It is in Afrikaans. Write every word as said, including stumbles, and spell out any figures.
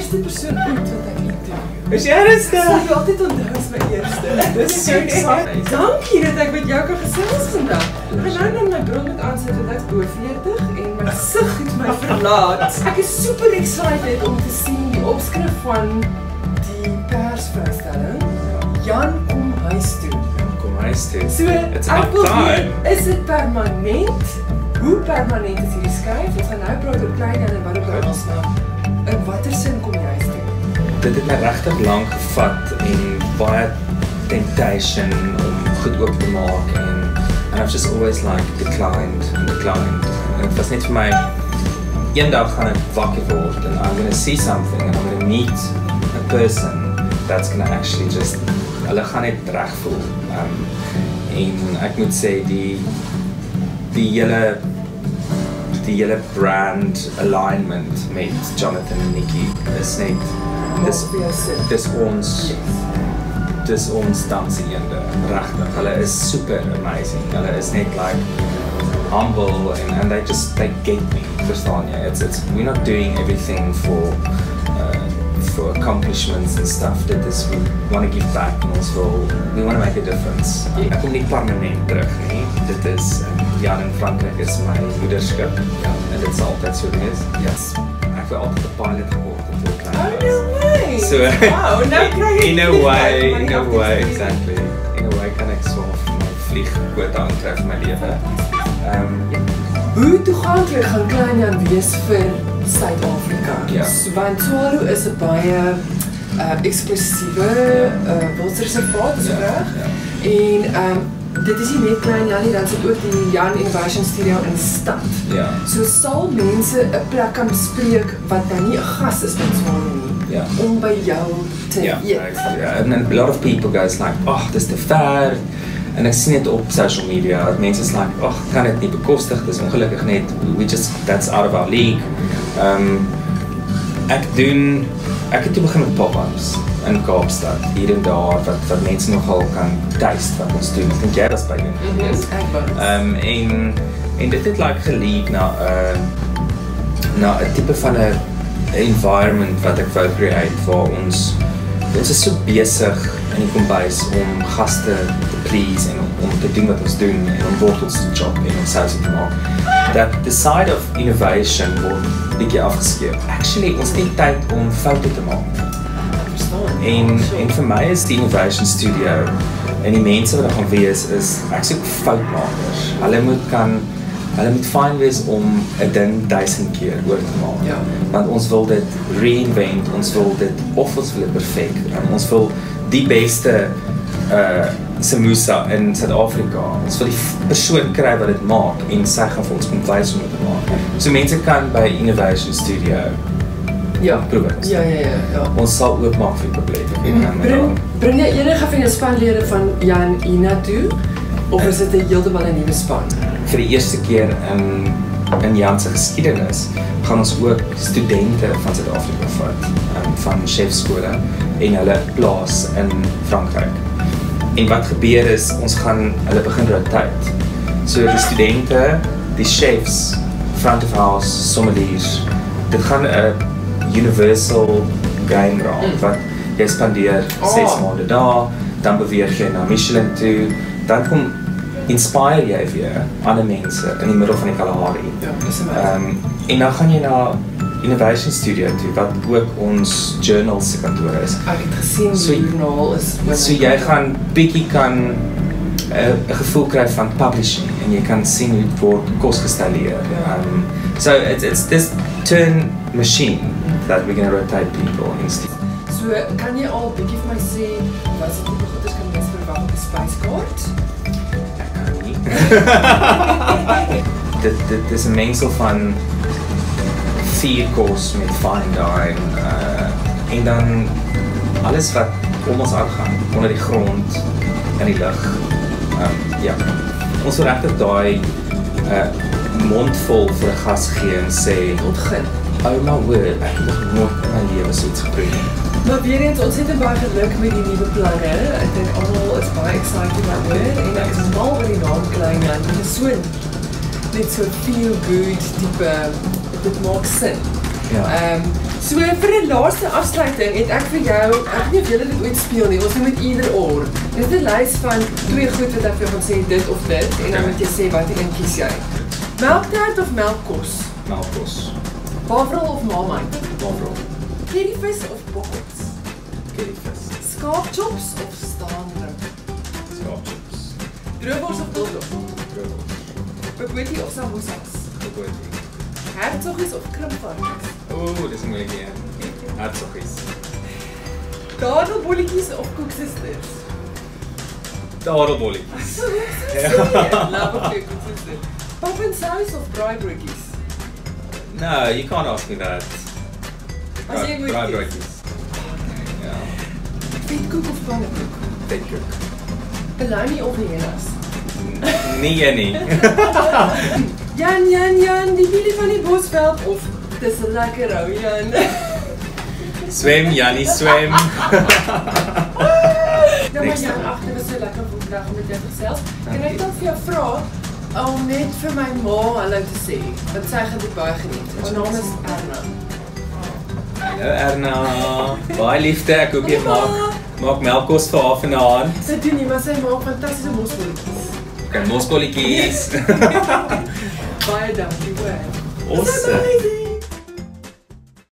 eerste persoon ooit wat ek interview. Is jy ernstig? Sal jy altyd onthou as my eerste. Dis so exciting. Dankie dat ek met jou kan gesels vandag. Ek gaan nou net my bril moet aansit want ek's bo veertig en my gesig het my verlaat. Ek is super excited om te sien die opskrif van die persvrystelling. Jan kom huis toe. Kom huis toe. So, It's ek about wil time. weet, is dit permanent? Hoe permanent is hierdie skuif? Ons gaan nou praat oor klein Jan en wat ook al snap. In watter sin kom jy huis toe? Dit het my regtig lank gevat en baie temptation om goed oop te maak en and I've just always like declined and declined. En het was net vir my eendag gaan ek wakker word and I'm going to see something and I'm going to meet a person that's going to actually just hulle gaan net reg voel. Um, en ek moet sê die die hele die hele brand alignment met Jonathan en Nikki is net dis dis ons dis ons dansiende regtig. Hulle is super amazing. Hulle is net like humble and, and they just they get me. Verstaan jy? It's it's we're not doing everything for uh, for accomplishments and stuff. Dit is we want to give back and also we want to make a difference. Ek kom nie permanent terug nie. Dit is um, Jan in Frankryk is my moederskap. Ja, en dit sal altyd so wees. Yes. Ek wil altyd 'n pilot geword het vir klein. Oh no way! So wow, nou kry ek in a way, in a way, exactly. In a way kan ek swaar vir my vliegkwote aantref my lewe. Um, Hoe toeganklik gaan klein Jan wees vir Suid-Afrika? Ja. Want Swallow is 'n baie uh, eksklusiewe uh, wildsreservaat, is Ja, reg? ja. En um, dit is nie net klein Jan nie, dan sit ook die Jan Innovation Studio in stad. Ja. So sal mense 'n plek kan bespreek wat dan nie 'n gas is met Swallow nie, Ja. om by jou te Yeah, eet. yeah. And then a lot of people goes like, oh, dis te ver. En ek sien dit op social media, dat mense is like, oh, kan dit nie bekostig, dis ongelukkig net, we just, that's out of our league. Um, ek doen, ek het toe begin met pop-ups in Kaapstad, hier en daar, wat, wat mense nogal kan taste wat ons doen. Ek dink jy was by doen. Mhm, ek was. Um, en, en dit het like gelead na, uh, na 'n tipe van 'n environment wat ek wou create waar ons ons is so besig in die kombuis om gaste te please en om, om te doen wat ons doen en om wortels te chop en om saus te maak dat the side of innovation word bietjie afgeskeep. Actually, ons het nie tyd om foute te maak. En, en vir my is die Innovation Studio en die mense wat daar gaan wees is, ek soek foutmakers. Hulle moet kan Hulle moet fyn wees om 'n ding duisend keer oor te maak. Ja. Want ons wil dit reinvent, ons wil dit of ons wil dit perfek. En ons wil die beste uh samosa in Suid-Afrika. Ons wil die persoon kry wat dit maak en sy gaan vir ons kom wys hoe om dit te maak. So mense kan by Innovation Studio Ja. probeer. Ja, ja, ja, ja. Ons sal oopmaak vir die publiek. En Bring, bring jy enige van jou spanlede van Jan Ina toe? Of is dit 'n heeltemal 'n nuwe span? vir die eerste keer in in Jan se geskiedenis gaan ons ook studente van Suid-Afrika vat, um, van chefskole en hulle plaas in Frankryk. En wat gebeur is ons gaan hulle begin rotate. So die studente, die chefs, front of house, sommeliers, dit gaan 'n universal game raak wat jy spandeer ses Oh. maande daar, dan beweeg jy na Michelin toe, dan kom inspire jy weer ander mense in die middel van die Kalahari. Ja, dis Ehm um, en dan gaan jy na Innovation Studio toe wat ook ons journal se kantoor is. Ek het gesien So- die joernaal is So jy gaan bietjie kan 'n uh, 'n gevoel kry van publishing en jy kan sien hoe dit word kos gestalleer. Ja. Um, so it's it's this turn machine that we're going to rotate people instead. So kan jy al bietjie vir my sê wat se tipe goeders kan mens verwag op die spyskaart? dit, dit is een mengsel van vier kos met fine dine uh, en dan alles wat om ons uitgaan, onder die grond, in die lug. Um, ja. Ons wil regtig daai uh, mondvol vir 'n gas gee en sê, Ontgin. oh my word, ek het nog nooit in my lewe so iets geproe nie. Maar weer eens, ons het baie geluk met die nuwe planne. Ek dink almal is baie excited daaroor en ek is mal oor die naam Klein Jan. Dit is so net so feel good tipe, dit maak sin. Ja. Ehm um, So vir 'n laaste afsluiting het ek vir jou, ek weet nie of julle dit ooit speel nie, ons noem dit either or. Dit is 'n lys van twee goed wat ek vir jou gaan sê dit of dit en dan moet jy sê wat een kies jy. Melktert of melkkos? Melkkos. Bavrol of marmite? Bavrol. Curryvis of bokkels? Curryvis. Skaapchops of staanrib? Skaapchops. Droewors of bulldog? Droewors. Bobotie of samosas? Bobotie. Hertoggies of krimpvarkens? Oeh, dis 'n moeilike een. Hertoggies. Dadelbolletjies of koeksisters? Dadelbolletjies. So, ja. Love of koeksisters. Pap en sous of braaibroodjies? No, you can't ask me that. As jy moet Braaibroodjies. Ja. Vetkoek of pannekoek? Vetkoek. Bologna of hyenas? Nee, een nie. Jan, Jan, Jan, die wielie van die Bosveld of dis 'n lekker ou Jan. Swem, Jannie, swem. Nou maar Jan, ag, dit was so lekker om vandag met jou gesels. Kan ek dan vir jou vra om net vir my ma hallo te sê, want sy gaan dit baie geniet. Haar naam is Erna. Hallo Erna. Baie liefde, ek hoop jy maak maak melkkos vir haar vanaand. Sy doen nie, maar sy maak fantastiese mosbolletjies. Okay, mosbolletjies. Baie dankie, hoor. Awesome.